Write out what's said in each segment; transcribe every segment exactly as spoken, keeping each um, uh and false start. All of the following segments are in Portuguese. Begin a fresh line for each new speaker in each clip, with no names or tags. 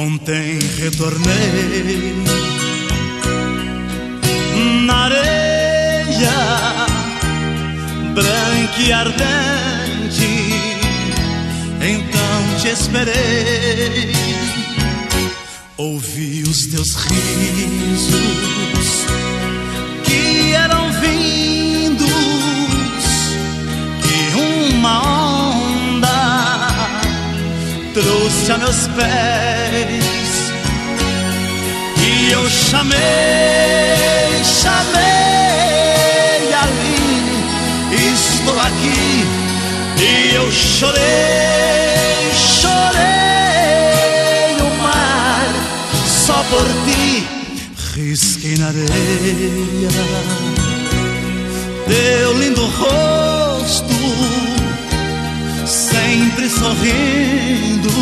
Ontem retornei na areia branca e ardente, então te esperei. Ouvi os teus risos que eram vindos, que uma onda trouxe a meus pés, e eu chamei, chamei Aline, estou aqui, e eu chorei, chorei o mar só por ti. Risquei na areia teu lindo rosto, sempre sorrindo,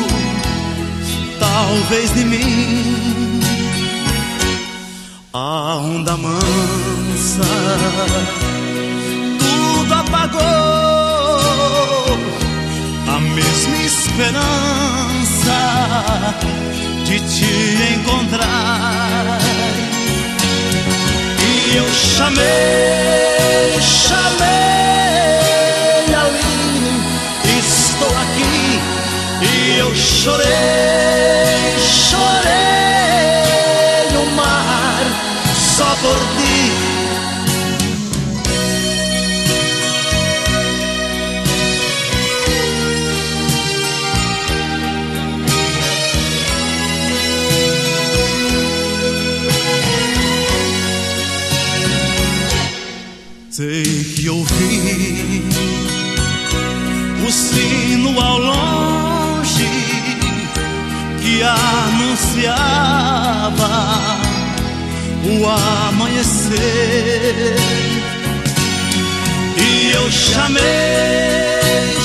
talvez de mim. A onda mansa tudo apagou, a mesma esperança de te encontrar. E eu chamei, chamei Aline, estou aqui, e eu chorei, chorei o mar só por ti. Sei que ouvi o sino ao longe que anunciava o amanhecer, e eu chamei,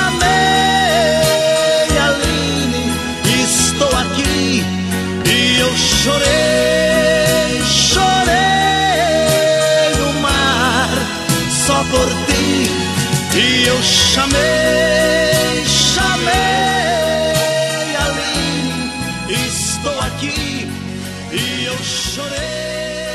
chamei Aline, estou aqui, e eu chorei, chorei só por ti. E eu chamei, chamei Aline, estou aqui, e eu chorei.